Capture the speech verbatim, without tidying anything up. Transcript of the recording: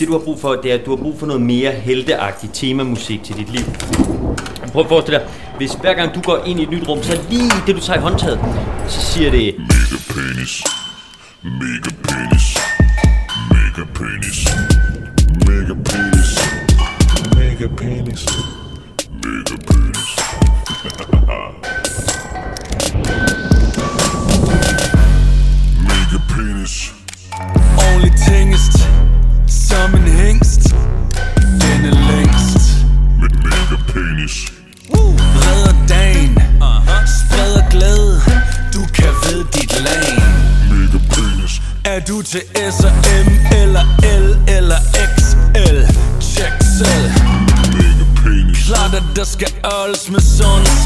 Det du har brug for, det er, at du har brug for noget mere helteagtigt temamusik til dit liv. Prøv at forestille dig, hvis hver gang du går ind i et nyt rum, så lige det du tager i håndtaget, så siger det Mega penis, mega penis, mega penis, mega penis, mega penis, mega penis. Mega penis. Ordentligt tingest, som en hængst. Den er længst. Med mega penis. Redder dagen, spreder glæde. Du kan ved dit lag. Mega penis. Er du til S og M eller L eller X L? Check selv. Mega penis. Klart at der skal ølles med sådan